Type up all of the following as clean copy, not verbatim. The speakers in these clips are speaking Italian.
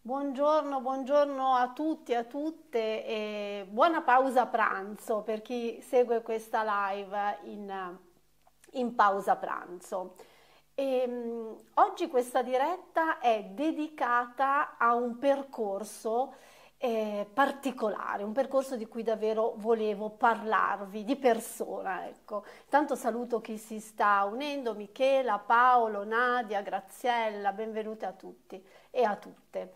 Buongiorno, buongiorno a tutti e a tutte e buona pausa pranzo per chi segue questa live in pausa pranzo. Oggi questa diretta è dedicata a un percorso particolare, un percorso di cui davvero volevo parlarvi di persona, ecco. Tanto saluto chi si sta unendo, Michela, Paolo, Nadia, Graziella, benvenute a tutti e a tutte.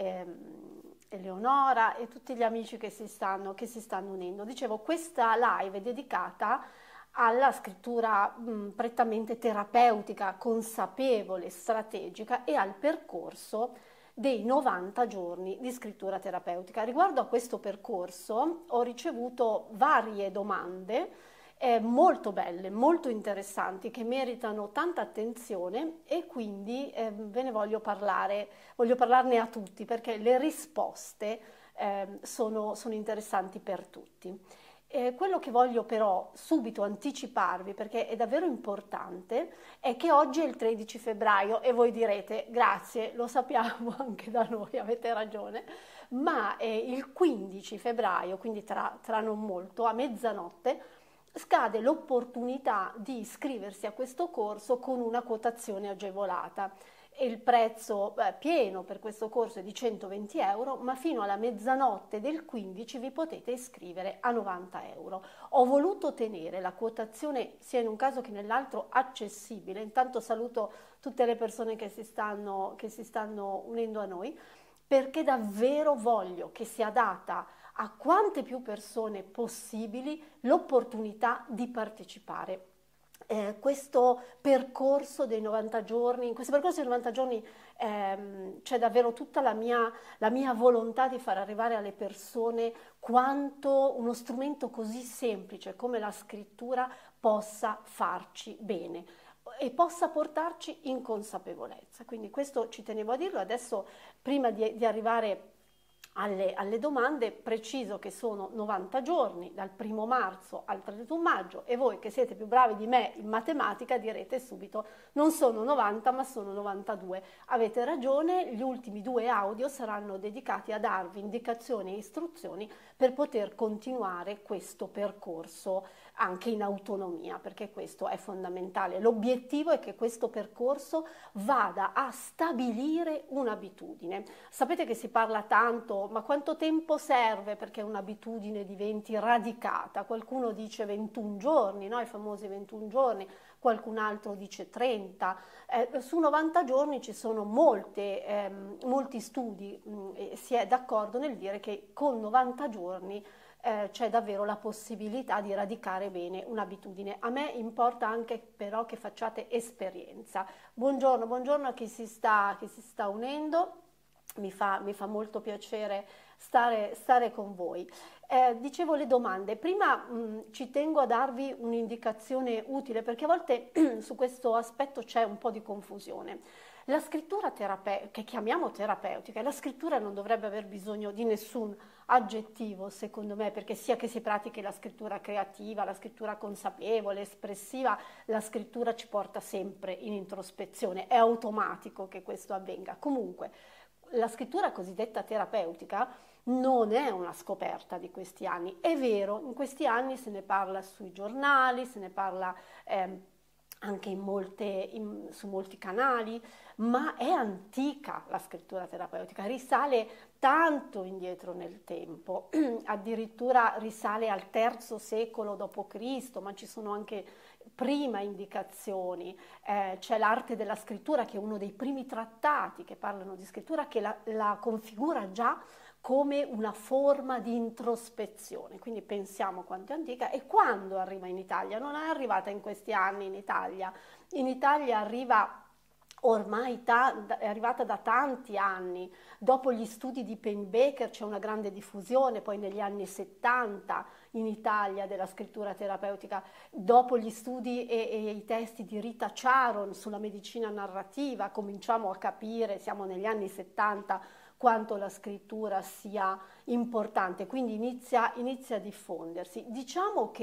Eleonora e tutti gli amici che si stanno unendo. Dicevo, questa live è dedicata alla scrittura prettamente terapeutica, consapevole, strategica e al percorso dei 90 giorni di scrittura terapeutica. Riguardo a questo percorso ho ricevuto varie domande molto belle, molto interessanti, che meritano tanta attenzione e quindi ve ne voglio parlarne a tutti perché le risposte sono interessanti per tutti. Quello che voglio però subito anticiparvi, perché è davvero importante, è che oggi è il 13 febbraio e voi direte grazie, lo sappiamo anche da noi, avete ragione, ma il 15 febbraio, quindi tra non molto, a mezzanotte, scade l'opportunità di iscriversi a questo corso con una quotazione agevolata. E il prezzo pieno per questo corso è di 120 euro, ma fino alla mezzanotte del 15 vi potete iscrivere a 90 euro. Ho voluto tenere la quotazione sia in un caso che nell'altro accessibile. Intanto saluto tutte le persone che si stanno unendo a noi, perché davvero voglio che sia data a quante più persone possibili l'opportunità di partecipare. Questo percorso dei 90 giorni, in questo percorso dei 90 giorni c'è davvero tutta la mia volontà di far arrivare alle persone quanto uno strumento così semplice come la scrittura possa farci bene e possa portarci in consapevolezza. Quindi questo ci tenevo a dirlo. Adesso, prima di arrivare alle domande, preciso che sono 90 giorni dal 1° marzo al 31 maggio e voi che siete più bravi di me in matematica direte subito non sono 90 ma sono 92. Avete ragione, gli ultimi 2 audio saranno dedicati a darvi indicazioni e istruzioni per poter continuare questo percorso anche in autonomia, perché questo è fondamentale. L'obiettivo è che questo percorso vada a stabilire un'abitudine. Sapete che si parla tanto, ma quanto tempo serve perché un'abitudine diventi radicata? Qualcuno dice 21 giorni, no? I famosi 21 giorni, qualcun altro dice 30. Su 90 giorni ci sono molti studi e si è d'accordo nel dire che con 90 giorni c'è davvero la possibilità di radicare bene un'abitudine. A me importa anche però che facciate esperienza. Buongiorno, buongiorno a chi si sta unendo. Mi fa molto piacere stare con voi. Dicevo le domande, prima ci tengo a darvi un'indicazione utile perché a volte su questo aspetto c'è un po' di confusione. La scrittura che chiamiamo terapeutica, la scrittura non dovrebbe aver bisogno di nessun aggettivo, secondo me, perché sia che si pratichi la scrittura creativa, la scrittura consapevole, espressiva, la scrittura ci porta sempre in introspezione, è automatico che questo avvenga. Comunque, la scrittura cosiddetta terapeutica non è una scoperta di questi anni. È vero, in questi anni se ne parla sui giornali, se ne parla anche su molti canali, ma è antica la scrittura terapeutica, risale tanto indietro nel tempo, addirittura risale al III secolo d.C., ma ci sono anche prima indicazioni. C'è l'arte della scrittura che è uno dei primi trattati che parlano di scrittura che la configura già come una forma di introspezione, quindi pensiamo quanto è antica e quando arriva in Italia. Non è arrivata in questi anni in Italia arriva ormai è arrivata da tanti anni. Dopo gli studi di Pennebaker c'è una grande diffusione, poi negli anni 70 in Italia della scrittura terapeutica, dopo gli studi e i testi di Rita Charon sulla medicina narrativa cominciamo a capire, siamo negli anni 70, quanto la scrittura sia importante, quindi inizia a diffondersi. Diciamo che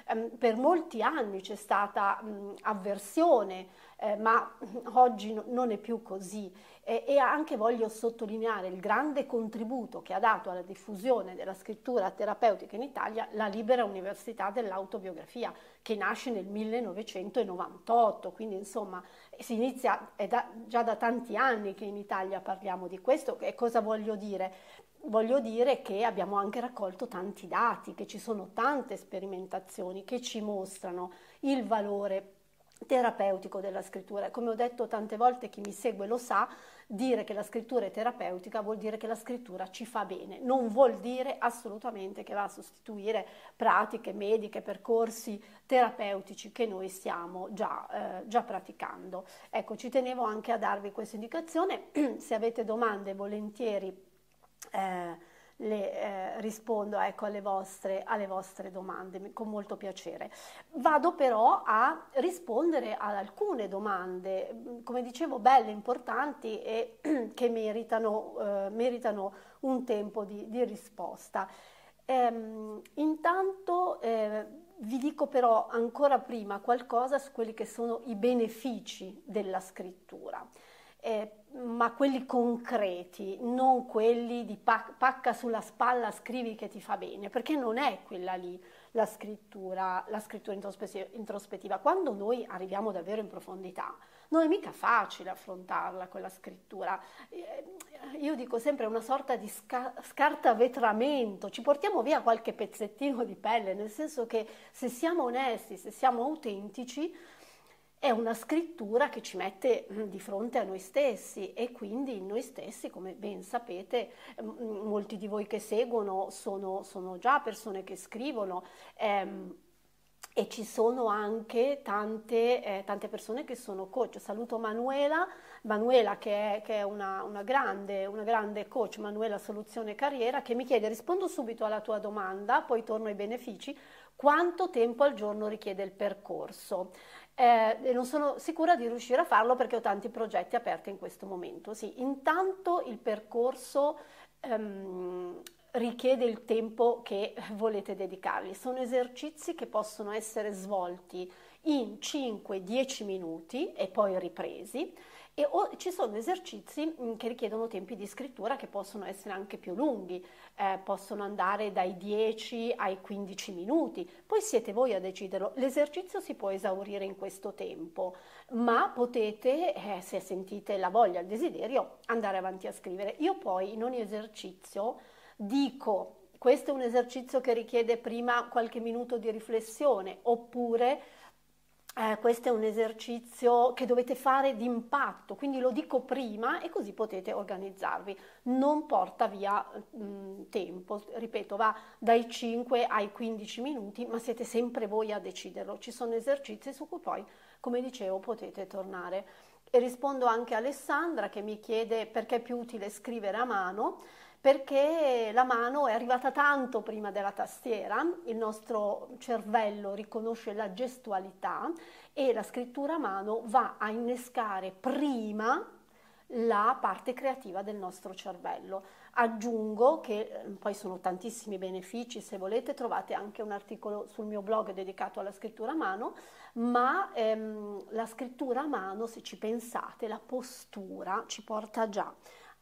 Per molti anni c'è stata avversione, ma oggi non è più così. E anche voglio sottolineare il grande contributo che ha dato alla diffusione della scrittura terapeutica in Italia la Libera Università dell'Autobiografia, che nasce nel 1998, quindi insomma si inizia, già da tanti anni che in Italia parliamo di questo. E cosa voglio dire? Voglio dire che abbiamo anche raccolto tanti dati, che ci sono tante sperimentazioni che ci mostrano il valore terapeutico della scrittura. Come ho detto tante volte, chi mi segue lo sa, dire che la scrittura è terapeutica vuol dire che la scrittura ci fa bene, non vuol dire assolutamente che va a sostituire pratiche mediche, percorsi terapeutici che noi stiamo già praticando. Ecco, ci tenevo anche a darvi questa indicazione. Se avete domande, volentieri rispondo, ecco, alle vostre domande con molto piacere. Vado però a rispondere ad alcune domande, come dicevo, belle, importanti e che meritano un tempo di risposta. Intanto vi dico però ancora prima qualcosa su quelli che sono i benefici della scrittura. Ma quelli concreti, non quelli di pacca sulla spalla, scrivi che ti fa bene, perché non è quella lì la scrittura introspettiva. Quando noi arriviamo davvero in profondità, non è mica facile affrontarla quella scrittura. Io dico sempre una sorta di scartavetramento, ci portiamo via qualche pezzettino di pelle, nel senso che se siamo onesti, se siamo autentici, è una scrittura che ci mette di fronte a noi stessi, e quindi noi stessi, come ben sapete, molti di voi che seguono sono già persone che scrivono, e ci sono anche tante persone che sono coach. Saluto Manuela che è una grande coach, Manuela Soluzione Carriera, che mi chiede: rispondo subito alla tua domanda, poi torno ai benefici. Quanto tempo al giorno richiede il percorso? Non sono sicura di riuscire a farlo perché ho tanti progetti aperti in questo momento. Sì, intanto il percorso richiede il tempo che volete dedicargli. Sono esercizi che possono essere svolti in 5-10 minuti e poi ripresi, e ci sono esercizi che richiedono tempi di scrittura che possono essere anche più lunghi, possono andare dai 10 ai 15 minuti, poi siete voi a deciderlo. L'esercizio si può esaurire in questo tempo, ma potete, se sentite la voglia, il desiderio, andare avanti a scrivere. Io poi in ogni esercizio dico: questo è un esercizio che richiede prima qualche minuto di riflessione, oppure questo è un esercizio che dovete fare d'impatto, quindi lo dico prima e così potete organizzarvi. Non porta via tempo, ripeto, va dai 5 ai 15 minuti, ma siete sempre voi a deciderlo. Ci sono esercizi su cui poi, come dicevo, potete tornare. E rispondo anche a Alessandra che mi chiede perché è più utile scrivere a mano. Perché la mano è arrivata tanto prima della tastiera, il nostro cervello riconosce la gestualità e la scrittura a mano va a innescare prima la parte creativa del nostro cervello. Aggiungo che poi sono tantissimi benefici, se volete trovate anche un articolo sul mio blog dedicato alla scrittura a mano, ma la scrittura a mano, se ci pensate, la postura ci porta già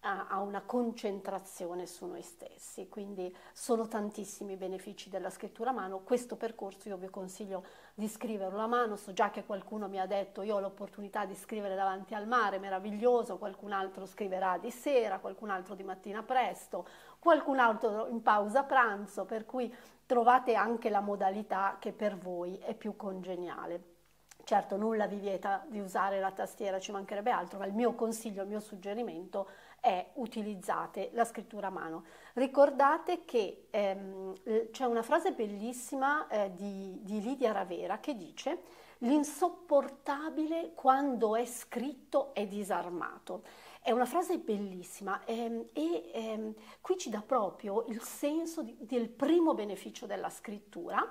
a una concentrazione su noi stessi, quindi sono tantissimi i benefici della scrittura a mano. Questo percorso io vi consiglio di scriverlo a mano. So già che qualcuno mi ha detto: io ho l'opportunità di scrivere davanti al mare, meraviglioso, qualcun altro scriverà di sera, qualcun altro di mattina presto, qualcun altro in pausa pranzo, per cui trovate anche la modalità che per voi è più congeniale. Certo, nulla vi vieta di usare la tastiera, ci mancherebbe altro, ma il mio consiglio, il mio suggerimento è: utilizzate la scrittura a mano. Ricordate che c'è una frase bellissima di Lidia Ravera che dice: l'insopportabile quando è scritto è disarmato. È una frase bellissima e qui ci dà proprio il senso del primo beneficio della scrittura.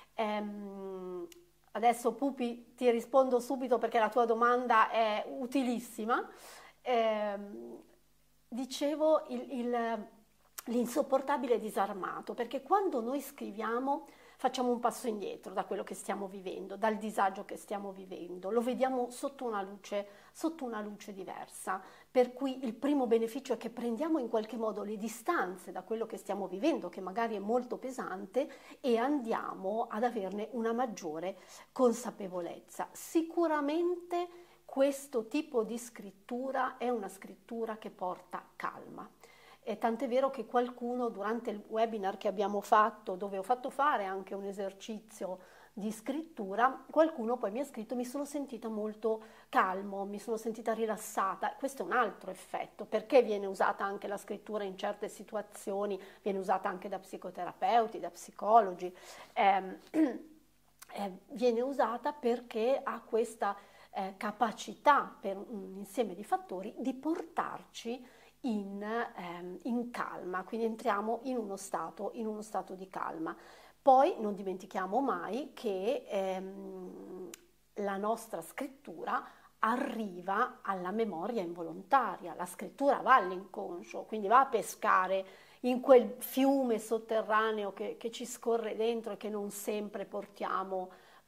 Adesso Pupi ti rispondo subito perché la tua domanda è utilissima. Dicevo l'insopportabile disarmato, perché quando noi scriviamo facciamo un passo indietro da quello che stiamo vivendo, dal disagio che stiamo vivendo, lo vediamo sotto una luce diversa. Per cui il primo beneficio è che prendiamo in qualche modo le distanze da quello che stiamo vivendo, che magari è molto pesante, e andiamo ad averne una maggiore consapevolezza. Sicuramente questo tipo di scrittura è una scrittura che porta calma. E tant'è vero che qualcuno durante il webinar che abbiamo fatto, dove ho fatto fare anche un esercizio di scrittura, qualcuno poi mi ha scritto: mi sono sentita molto calmo, mi sono sentita rilassata. Questo è un altro effetto, perché viene usata anche la scrittura in certe situazioni, viene usata anche da psicoterapeuti, da psicologi, viene usata perché ha questa capacità, per un insieme di fattori, di portarci in calma, quindi entriamo in uno stato di calma. Poi non dimentichiamo mai che la nostra scrittura arriva alla memoria involontaria, la scrittura va all'inconscio, quindi va a pescare in quel fiume sotterraneo che ci scorre dentro e che non sempre portiamo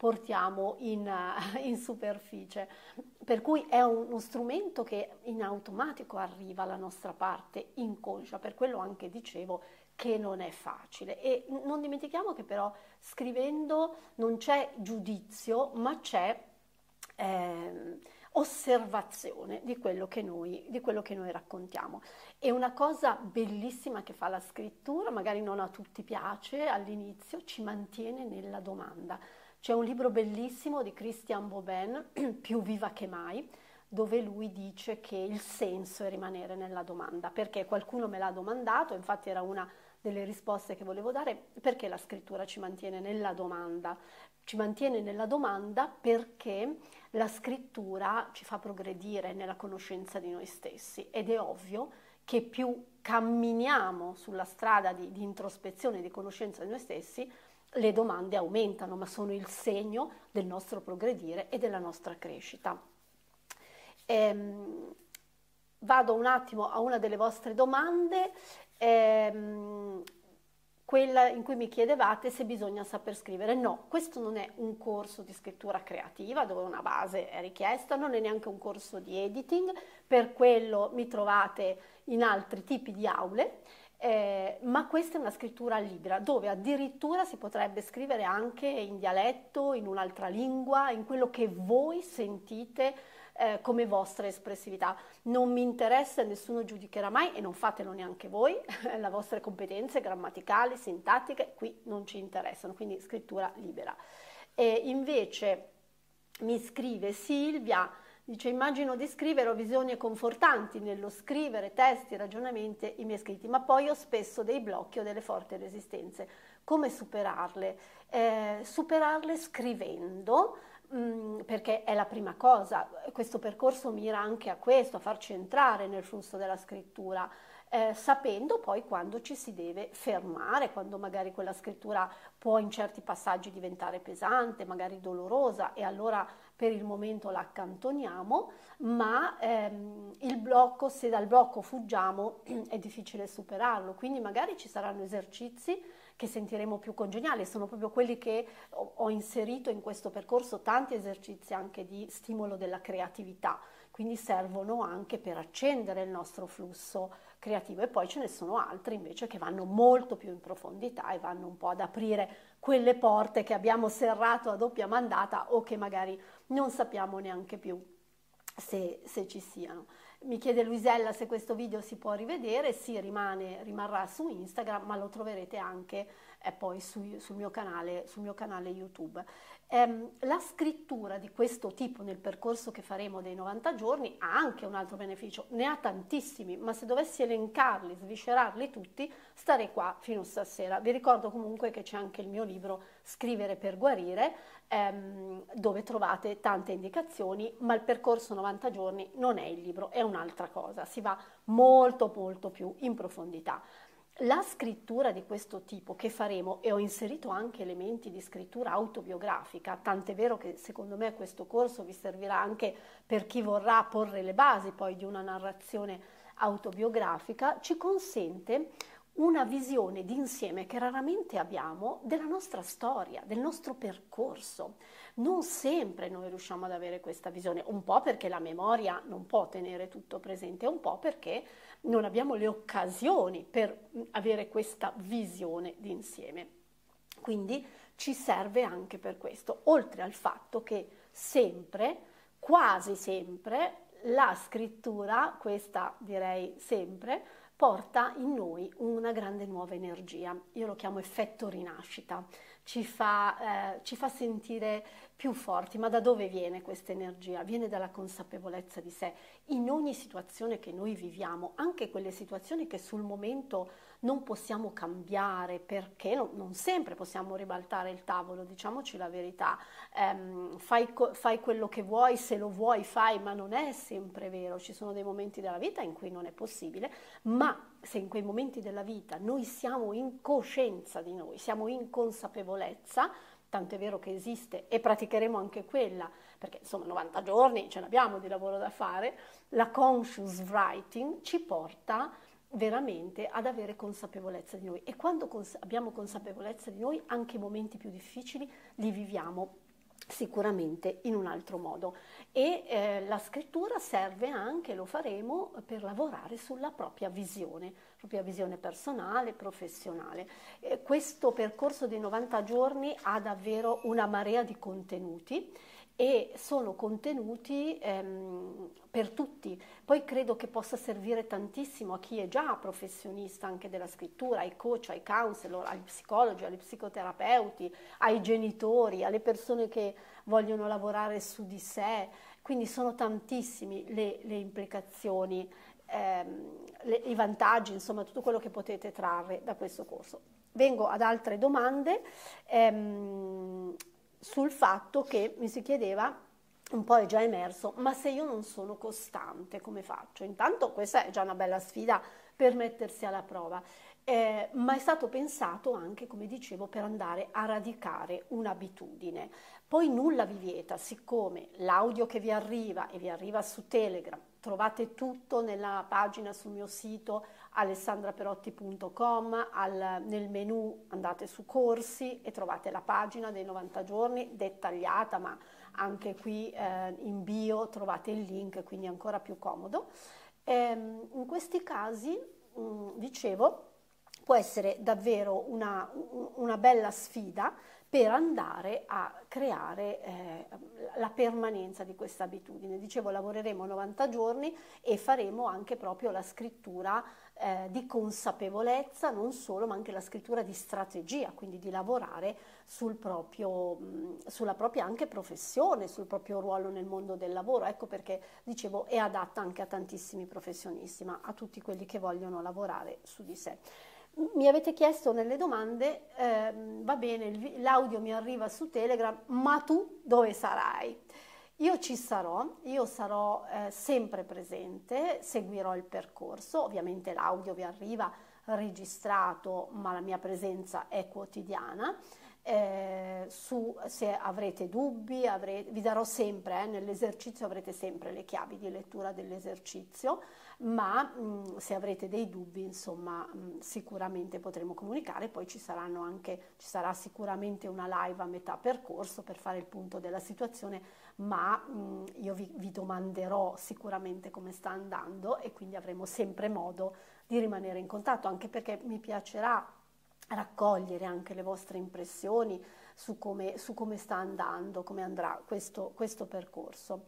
in superficie. Per cui è uno strumento che in automatico arriva alla nostra parte inconscia, per quello anche dicevo che non è facile. E non dimentichiamo che però scrivendo non c'è giudizio, ma c'è osservazione di quello che noi raccontiamo. E una cosa bellissima che fa la scrittura, magari non a tutti piace all'inizio, ci mantiene nella domanda. C'è un libro bellissimo di Christian Bobin, Più viva che mai, dove lui dice che il senso è rimanere nella domanda, perché qualcuno me l'ha domandato, infatti era una delle risposte che volevo dare, perché la scrittura ci mantiene nella domanda. Ci mantiene nella domanda perché la scrittura ci fa progredire nella conoscenza di noi stessi, ed è ovvio che più camminiamo sulla strada di introspezione e di conoscenza di noi stessi, le domande aumentano, ma sono il segno del nostro progredire e della nostra crescita. Vado un attimo a una delle vostre domande, quella in cui mi chiedevate se bisogna saper scrivere. No, questo non è un corso di scrittura creativa dove una base è richiesta, non è neanche un corso di editing, per quello mi trovate in altri tipi di aule. Ma questa è una scrittura libera, dove addirittura si potrebbe scrivere anche in dialetto, in un'altra lingua, in quello che voi sentite come vostra espressività. Non mi interessa, nessuno giudicherà mai, e non fatelo neanche voi, le vostre competenze grammaticali, sintattiche, qui non ci interessano, quindi scrittura libera. Invece mi scrive Silvia, dice: immagino di scrivere, ho visioni confortanti nello scrivere testi, ragionamenti, i miei scritti, ma poi ho spesso dei blocchi o delle forti resistenze. Come superarle? Superarle scrivendo, perché è la prima cosa. Questo percorso mira anche a questo, a farci entrare nel flusso della scrittura, sapendo poi quando ci si deve fermare, quando magari quella scrittura può in certi passaggi diventare pesante, magari dolorosa, e allora per il momento la accantoniamo, ma il blocco, se dal blocco fuggiamo, è difficile superarlo, quindi magari ci saranno esercizi che sentiremo più congeniali. Sono proprio quelli che ho inserito in questo percorso, tanti esercizi anche di stimolo della creatività, quindi servono anche per accendere il nostro flusso creativo, e poi ce ne sono altri invece che vanno molto più in profondità e vanno un po' ad aprire quelle porte che abbiamo serrato a doppia mandata o che magari non sappiamo neanche più se ci siano. Mi chiede Luisella se questo video si può rivedere. Sì, rimarrà su Instagram, ma lo troverete anche poi sul mio canale YouTube. La scrittura di questo tipo nel percorso che faremo dei 90 giorni ha anche un altro beneficio, ne ha tantissimi, ma se dovessi elencarli, sviscerarli tutti, starei qua fino a stasera. Vi ricordo comunque che c'è anche il mio libro Scrivere per guarire, dove trovate tante indicazioni, ma il percorso 90 giorni non è il libro, è un'altra cosa, si va molto molto più in profondità. La scrittura di questo tipo che faremo, e ho inserito anche elementi di scrittura autobiografica, tant'è vero che secondo me questo corso vi servirà anche per chi vorrà porre le basi poi di una narrazione autobiografica, ci consente una visione d'insieme che raramente abbiamo della nostra storia, del nostro percorso. Non sempre noi riusciamo ad avere questa visione, un po' perché la memoria non può tenere tutto presente, un po' perché non abbiamo le occasioni per avere questa visione d'insieme. Quindi ci serve anche per questo, oltre al fatto che sempre, quasi sempre, la scrittura, questa direi sempre, porta in noi una grande nuova energia. Io lo chiamo effetto rinascita, ci fa sentire più forti. Ma da dove viene questa energia? Viene dalla consapevolezza di sé. In ogni situazione che noi viviamo, anche quelle situazioni che sul momento non possiamo cambiare, perché non sempre possiamo ribaltare il tavolo, diciamoci la verità. Fai quello che vuoi, se lo vuoi fai, ma non è sempre vero. Ci sono dei momenti della vita in cui non è possibile, ma se in quei momenti della vita noi siamo in coscienza di noi, siamo in consapevolezza, tanto è vero che esiste e praticheremo anche quella, perché insomma 90 giorni ce l'abbiamo di lavoro da fare, la conscious writing ci porta veramente ad avere consapevolezza di noi, e quando abbiamo consapevolezza di noi anche i momenti più difficili li viviamo sicuramente in un altro modo. E la scrittura serve anche, lo faremo, per lavorare sulla propria visione personale, professionale. Questo percorso di 90 giorni ha davvero una marea di contenuti, e sono contenuti per tutti. Poi credo che possa servire tantissimo a chi è già professionista anche della scrittura, ai coach, ai counselor, agli psicologi, agli psicoterapeuti, ai genitori, alle persone che vogliono lavorare su di sé. Quindi sono tantissimi le implicazioni, i vantaggi, insomma tutto quello che potete trarre da questo corso. Vengo ad altre domande. Sul fatto che mi si chiedeva, un po' è già emerso, ma se io non sono costante come faccio? Intanto questa è già una bella sfida per mettersi alla prova, ma è stato pensato anche, come dicevo, per andare a radicare un'abitudine. Poi nulla vi vieta, siccome l'audio che vi arriva e vi arriva su Telegram, trovate tutto nella pagina sul mio sito alessandraperotti.com, nel menu andate su corsi e trovate la pagina dei 90 giorni dettagliata, ma anche qui in bio trovate il link, quindi è ancora più comodo. In questi casi, dicevo, può essere davvero una bella sfida per andare a creare la permanenza di questa abitudine. Dicevo, lavoreremo 90 giorni e faremo anche proprio la scrittura di consapevolezza, non solo, ma anche la scrittura di strategia, quindi di lavorare sulla propria anche professione, sul proprio ruolo nel mondo del lavoro. Ecco perché, dicevo, è adatta anche a tantissimi professionisti, ma a tutti quelli che vogliono lavorare su di sé. Mi avete chiesto nelle domande, va bene, l'audio mi arriva su Telegram, ma tu dove sarai? Io ci sarò, io sarò sempre presente, seguirò il percorso, ovviamente l'audio vi arriva registrato, ma la mia presenza è quotidiana. Se avrete dubbi, vi darò sempre, nell'esercizio avrete sempre le chiavi di lettura dell'esercizio, ma se avrete dei dubbi, insomma, sicuramente potremo comunicare. Poi ci sarà sicuramente una live a metà percorso per fare il punto della situazione, ma io vi domanderò sicuramente come sta andando, e quindi avremo sempre modo di rimanere in contatto, anche perché mi piacerà raccogliere anche le vostre impressioni su come sta andando, come andrà questo percorso.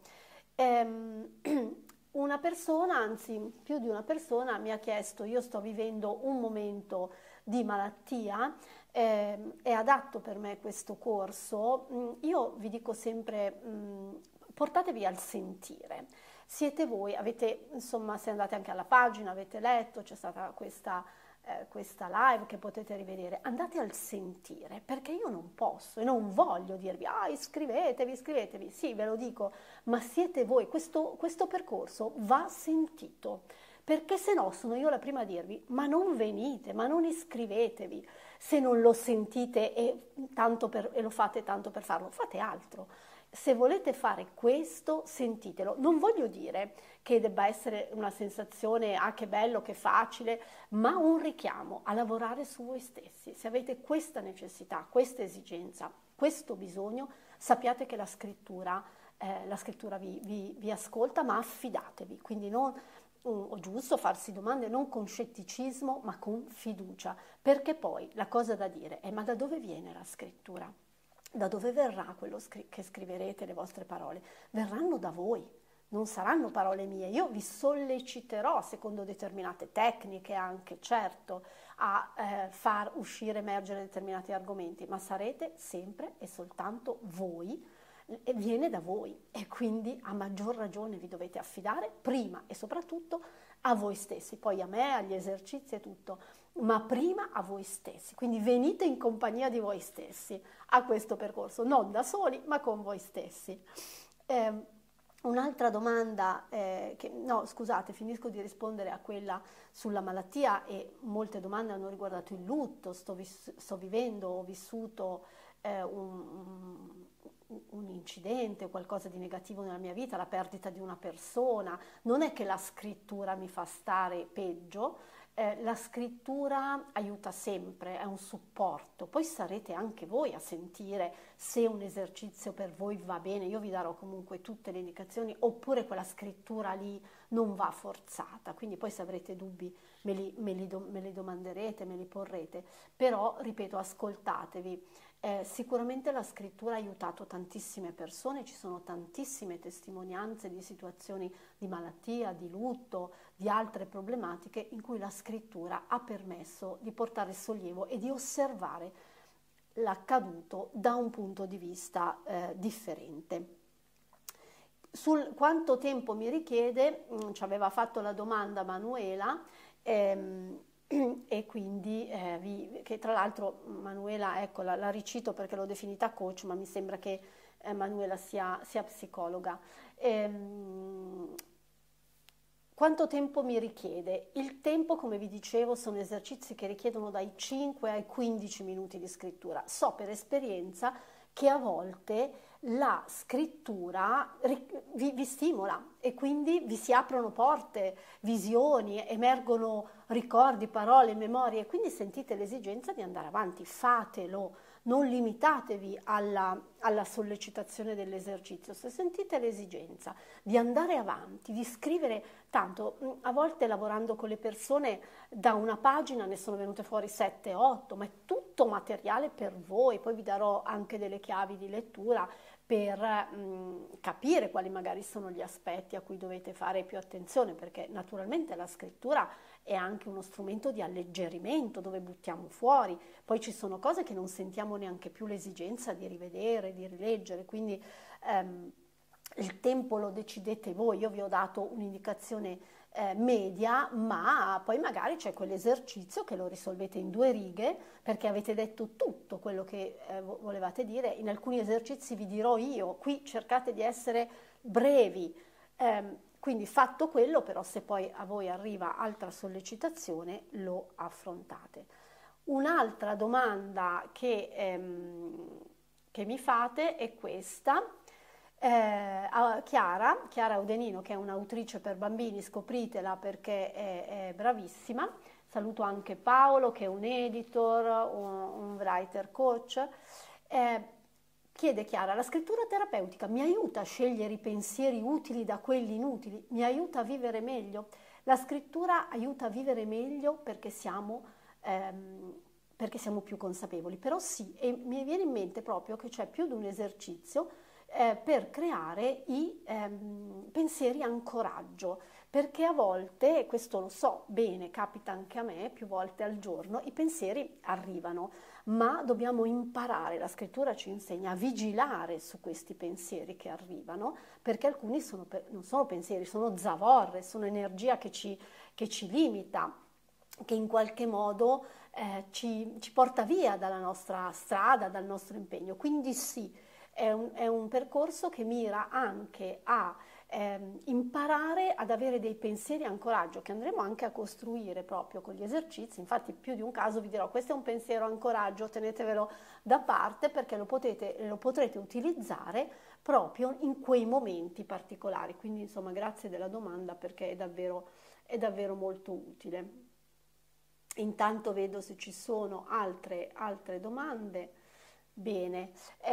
Una persona, anzi più di una persona, mi ha chiesto: io sto vivendo un momento di malattia, è adatto per me questo corso? Io vi dico sempre, portatevi al sentire. Siete voi, insomma, se andate anche alla pagina, avete letto, c'è stata questa live che potete rivedere, andate al sentire, perché io non posso e non voglio dirvi iscrivetevi, sì, ve lo dico, ma siete voi. Questo percorso va sentito, perché se no sono io la prima a dirvi: ma non venite, ma non iscrivetevi, se non lo sentite e lo fate tanto per farlo, fate altro. se volete fare questo, sentitelo. Non voglio dire che debba essere una sensazione, ah che bello, che facile, ma un richiamo a lavorare su voi stessi. Se avete questa necessità, questa esigenza, questo bisogno, sappiate che la scrittura vi ascolta, ma affidatevi. Quindi non o giusto farsi domande non con scetticismo, ma con fiducia, perché poi la cosa da dire è: ma da dove viene la scrittura? Da dove verrà quello che scriverete, le vostre parole? Verranno da voi, non saranno parole mie. Io vi solleciterò, secondo determinate tecniche anche, certo, a far uscire, emergere determinati argomenti, ma sarete sempre e soltanto voi, e viene da voi, e quindi a maggior ragione vi dovete affidare prima e soprattutto a voi stessi, poi a me, agli esercizi e tutto, ma prima a voi stessi. Quindi venite in compagnia di voi stessi a questo percorso, non da soli, ma con voi stessi. Un'altra domanda, no, scusate, finisco di rispondere a quella sulla malattia, e molte domande hanno riguardato il lutto. Sto vivendo, ho vissuto un incidente, qualcosa di negativo nella mia vita, la perdita di una persona. Non è che la scrittura mi fa stare peggio, la scrittura aiuta sempre, è un supporto. Poi sarete anche voi a sentire se un esercizio per voi va bene. Io vi darò comunque tutte le indicazioni, oppure quella scrittura lì non va forzata. Quindi poi se avrete dubbi me li domanderete, me li porrete. Però, ripeto, ascoltatevi. Sicuramente la scrittura ha aiutato tantissime persone, ci sono tantissime testimonianze di situazioni di malattia, di lutto, di altre problematiche in cui la scrittura ha permesso di portare sollievo e di osservare l'accaduto da un punto di vista differente. Sul quanto tempo mi richiede, ci aveva fatto la domanda Manuela, e quindi che tra l'altro Manuela, ecco, la ricito perché l'ho definita coach, ma mi sembra che Manuela sia psicologa. Quanto tempo mi richiede? Il tempo, come vi dicevo, sono esercizi che richiedono dai 5 ai 15 minuti di scrittura. So per esperienza che a volte la scrittura vi stimola, e quindi vi si aprono porte, visioni, emergono ricordi, parole, memorie, e quindi sentite l'esigenza di andare avanti. Fatelo, non limitatevi alla sollecitazione dell'esercizio. Se sentite l'esigenza di andare avanti, di scrivere, tanto a volte lavorando con le persone da una pagina ne sono venute fuori 7, 8, ma è tutto materiale per voi. Poi vi darò anche delle chiavi di lettura per capire quali magari sono gli aspetti a cui dovete fare più attenzione, perché naturalmente la scrittura è anche uno strumento di alleggerimento, dove buttiamo fuori. Poi ci sono cose che non sentiamo neanche più l'esigenza di rivedere, di rileggere, quindi il tempo lo decidete voi. Io vi ho dato un'indicazione media, ma poi magari c'è quell'esercizio che lo risolvete in 2 righe perché avete detto tutto quello che volevate dire. In alcuni esercizi vi dirò io, qui cercate di essere brevi, quindi fatto quello, però se poi a voi arriva altra sollecitazione lo affrontate. Un'altra domanda che mi fate è questa. Chiara Udenino, che è un'autrice per bambini, scopritela perché è bravissima. Saluto anche Paolo, che è un editor, un writer coach. Chiede Chiara: la scrittura terapeutica mi aiuta a scegliere i pensieri utili da quelli inutili? Mi aiuta a vivere meglio? La scrittura aiuta a vivere meglio perché siamo più consapevoli. Però sì, e mi viene in mente proprio che c'è più di un esercizio per creare i pensieri ancoraggio, perché a volte, questo lo so bene, capita anche a me, più volte al giorno, i pensieri arrivano, ma dobbiamo imparare, la scrittura ci insegna a vigilare su questi pensieri che arrivano, perché alcuni non sono pensieri, sono zavorre, sono energia che ci limita, che in qualche modo ci porta via dalla nostra strada, dal nostro impegno. Quindi sì, è un percorso che mira anche a imparare ad avere dei pensieri ancoraggio, che andremo anche a costruire proprio con gli esercizi. Infatti più di un caso vi dirò: questo è un pensiero ancoraggio, tenetevelo da parte perché lo potrete utilizzare proprio in quei momenti particolari. Quindi insomma grazie della domanda perché è davvero molto utile. Intanto vedo se ci sono altre domande. Bene,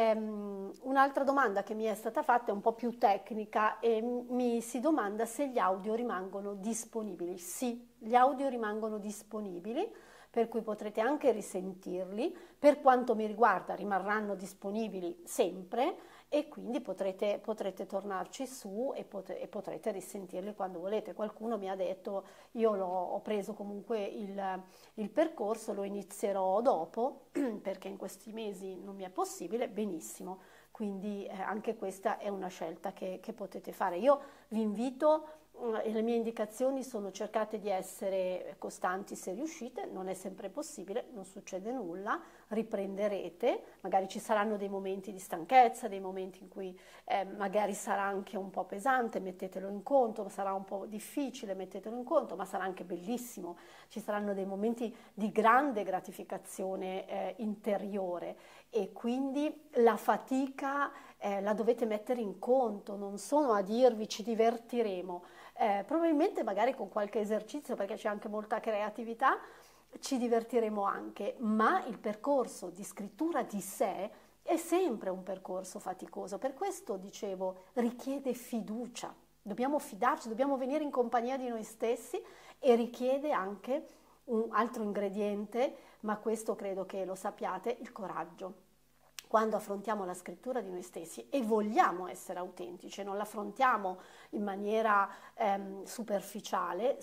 un'altra domanda che mi è stata fatta è un po' più tecnica e mi si domanda se gli audio rimangono disponibili. Sì, gli audio rimangono disponibili, per cui potrete anche risentirli. Per quanto mi riguarda rimarranno disponibili sempre e quindi potrete tornarci su e potrete risentirli quando volete. Qualcuno mi ha detto, io ho preso comunque il percorso, lo inizierò dopo perché in questi mesi non mi è possibile, benissimo, quindi anche questa è una scelta che potete fare. Io vi invito, e le mie indicazioni sono: cercate di essere costanti se riuscite, non è sempre possibile, non succede nulla, riprenderete, magari ci saranno dei momenti di stanchezza, dei momenti in cui magari sarà anche un po' pesante, mettetelo in conto, sarà un po' difficile, mettetelo in conto, ma sarà anche bellissimo, ci saranno dei momenti di grande gratificazione interiore e quindi la fatica la dovete mettere in conto, non sono a dirvi ci divertiremo, probabilmente magari con qualche esercizio, perché c'è anche molta creatività, ci divertiremo anche, ma il percorso di scrittura di sé è sempre un percorso faticoso, per questo dicevo richiede fiducia, dobbiamo fidarci, dobbiamo venire in compagnia di noi stessi e richiede anche un altro ingrediente, ma questo credo che lo sappiate, il coraggio. Quando affrontiamo la scrittura di noi stessi e vogliamo essere autentici, non l'affrontiamo in maniera superficiale,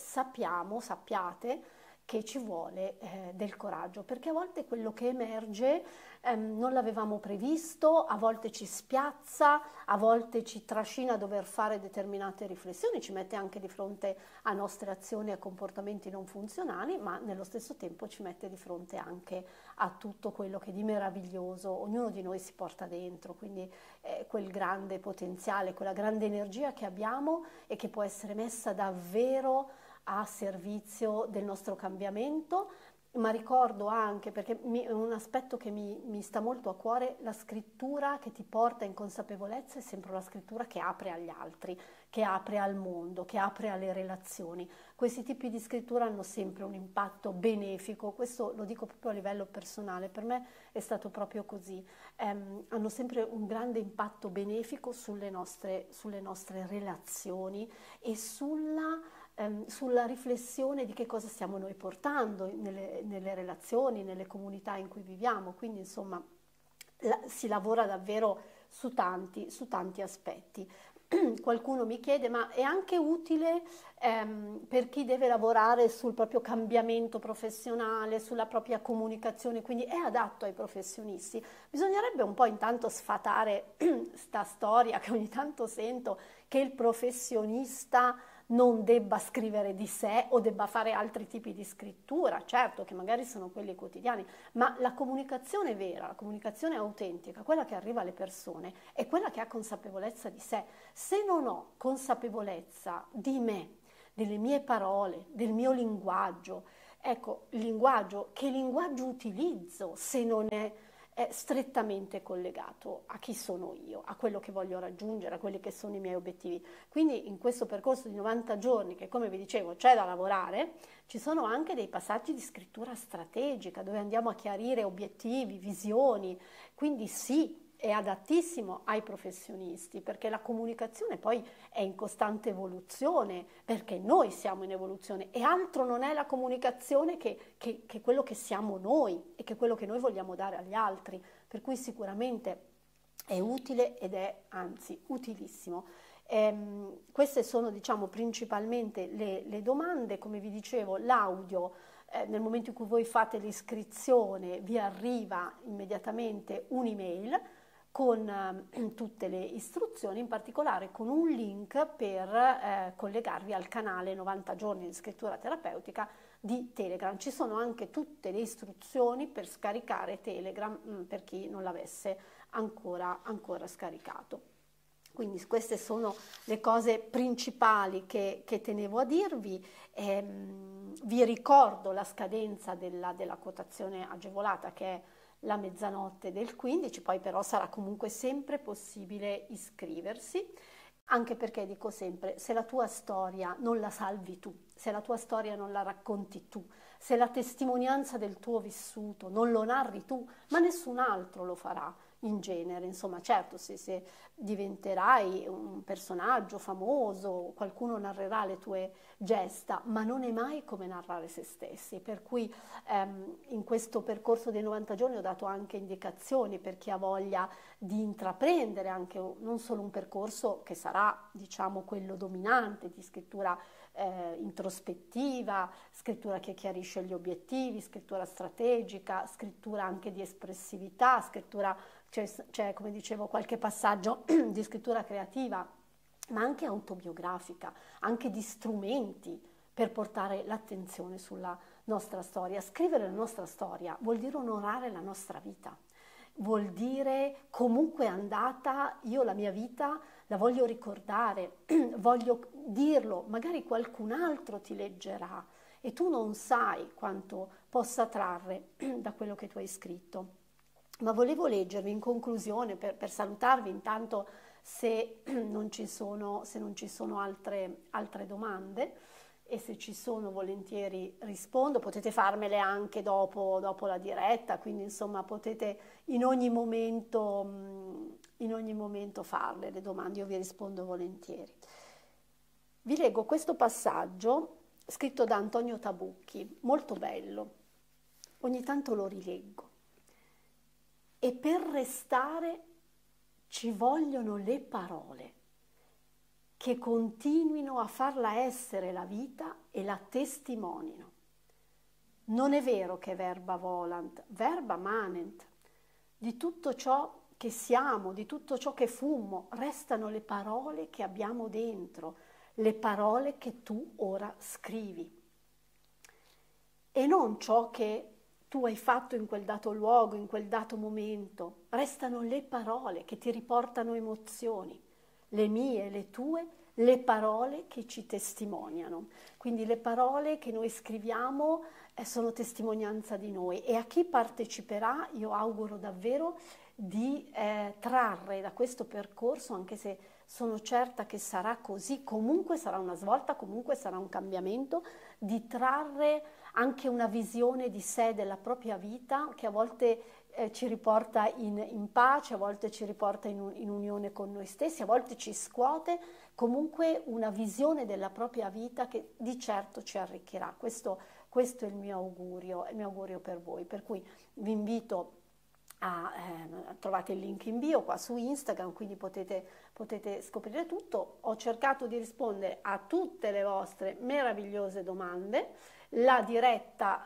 sappiate che ci vuole del coraggio, perché a volte quello che emerge non l'avevamo previsto, a volte ci spiazza, a volte ci trascina a dover fare determinate riflessioni, ci mette anche di fronte a nostre azioni e a comportamenti non funzionali, ma nello stesso tempo ci mette di fronte anche a tutto quello che di meraviglioso ognuno di noi si porta dentro, quindi quel grande potenziale, quella grande energia che abbiamo e che può essere messa davvero a servizio del nostro cambiamento, ma ricordo anche, perché è un aspetto che mi sta molto a cuore, la scrittura che ti porta in consapevolezza è sempre una scrittura che apre agli altri, che apre al mondo, che apre alle relazioni. Questi tipi di scrittura hanno sempre un impatto benefico, questo lo dico proprio a livello personale, per me è stato proprio così, hanno sempre un grande impatto benefico sulle nostre relazioni e sulla riflessione di che cosa stiamo noi portando nelle relazioni, nelle comunità in cui viviamo, quindi insomma si lavora davvero su tanti aspetti. Qualcuno mi chiede, ma è anche utile per chi deve lavorare sul proprio cambiamento professionale, sulla propria comunicazione, quindi è adatto ai professionisti? Bisognerebbe un po' intanto sfatare sta storia che ogni tanto sento, che il professionista non debba scrivere di sé o debba fare altri tipi di scrittura, certo che magari sono quelli quotidiani, ma la comunicazione vera, la comunicazione autentica, quella che arriva alle persone, è quella che ha consapevolezza di sé. Se non ho consapevolezza di me, delle mie parole, del mio linguaggio, ecco, che linguaggio utilizzo se non è strettamente collegato a chi sono io, a quello che voglio raggiungere, a quelli che sono i miei obiettivi. Quindi in questo percorso di 90 giorni, che come vi dicevo c'è da lavorare, ci sono anche dei passaggi di scrittura strategica dove andiamo a chiarire obiettivi, visioni, quindi sì, è adattissimo ai professionisti perché la comunicazione poi è in costante evoluzione, perché noi siamo in evoluzione e altro non è la comunicazione che quello che siamo noi e che quello che noi vogliamo dare agli altri, per cui sicuramente è utile ed è anzi utilissimo. Queste sono diciamo principalmente le domande, come vi dicevo l'audio nel momento in cui voi fate l'iscrizione vi arriva immediatamente un'email con tutte le istruzioni, in particolare con un link per collegarvi al canale 90 giorni di scrittura terapeutica di Telegram. Ci sono anche tutte le istruzioni per scaricare Telegram per chi non l'avesse ancora scaricato. Quindi queste sono le cose principali che tenevo a dirvi. Vi ricordo la scadenza della quotazione agevolata che è la mezzanotte del 15, poi però sarà comunque sempre possibile iscriversi, anche perché dico sempre, se la tua storia non la salvi tu, se la tua storia non la racconti tu, se la testimonianza del tuo vissuto non lo narri tu, ma nessun altro lo farà in genere. Insomma, certo, se diventerai un personaggio famoso, qualcuno narrerà le tue gesta, ma non è mai come narrare se stessi. Per cui in questo percorso dei 90 giorni ho dato anche indicazioni per chi ha voglia di intraprendere anche non solo un percorso che sarà, diciamo, quello dominante di scrittura introspettiva, scrittura che chiarisce gli obiettivi, scrittura strategica, scrittura anche di espressività, scrittura, c'è come dicevo qualche passaggio di scrittura creativa, ma anche autobiografica, anche di strumenti per portare l'attenzione sulla nostra storia. Scrivere la nostra storia vuol dire onorare la nostra vita, vuol dire comunque è andata, io la mia vita la voglio ricordare, voglio dirlo, magari qualcun altro ti leggerà e tu non sai quanto possa trarre da quello che tu hai scritto. Ma volevo leggervi in conclusione, per salutarvi intanto, se non ci sono altre domande, e se ci sono volentieri rispondo, potete farmele anche dopo la diretta, quindi insomma potete in ogni momento farle le domande, io vi rispondo volentieri. Vi leggo questo passaggio scritto da Antonio Tabucchi, molto bello, ogni tanto lo rileggo. E per restare ci vogliono le parole che continuino a farla essere la vita e la testimonino. Non è vero che verba volant, verba manent. Di tutto ciò che siamo, di tutto ciò che fummo, restano le parole che abbiamo dentro, le parole che tu ora scrivi. E non ciò che tu hai fatto in quel dato luogo, in quel dato momento. Restano le parole che ti riportano emozioni, le mie, le tue, le parole che ci testimoniano. Quindi le parole che noi scriviamo sono testimonianza di noi, e a chi parteciperà io auguro davvero di trarre da questo percorso, anche se sono certa che sarà così, comunque sarà una svolta, comunque sarà un cambiamento, di trarre anche una visione di sé, della propria vita, che a volte ci riporta in pace, a volte ci riporta in unione con noi stessi, a volte ci scuote, comunque una visione della propria vita che di certo ci arricchirà. Questo è il mio augurio per voi, per cui vi invito trovate il link in bio qua su Instagram, quindi potete scoprire tutto. Ho cercato di rispondere a tutte le vostre meravigliose domande. La diretta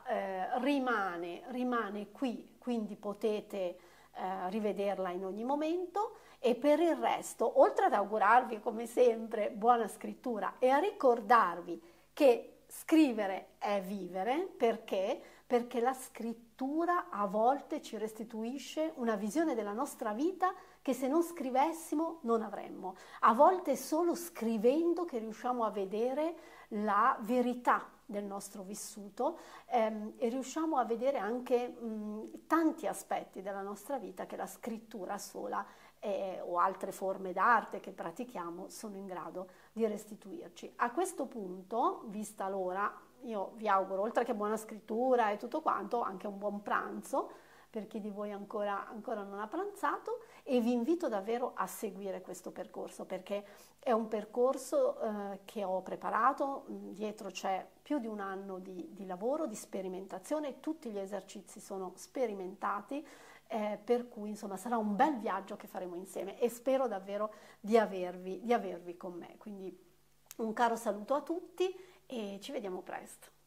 rimane qui, quindi potete rivederla in ogni momento, e per il resto, oltre ad augurarvi come sempre buona scrittura e a ricordarvi che scrivere è vivere, perché la scrittura a volte ci restituisce una visione della nostra vita che se non scrivessimo non avremmo. A volte è solo scrivendo che riusciamo a vedere la verità del nostro vissuto e riusciamo a vedere anche tanti aspetti della nostra vita che la scrittura sola o altre forme d'arte che pratichiamo sono in grado di restituirci. A questo punto, vista l'ora, io vi auguro, oltre che buona scrittura e tutto quanto, anche un buon pranzo per chi di voi ancora non ha pranzato, e vi invito davvero a seguire questo percorso, perché è un percorso che ho preparato, dietro c'è più di un anno di lavoro, di sperimentazione, tutti gli esercizi sono sperimentati, per cui insomma sarà un bel viaggio che faremo insieme, e spero davvero di avervi con me. Quindi un caro saluto a tutti e ci vediamo presto.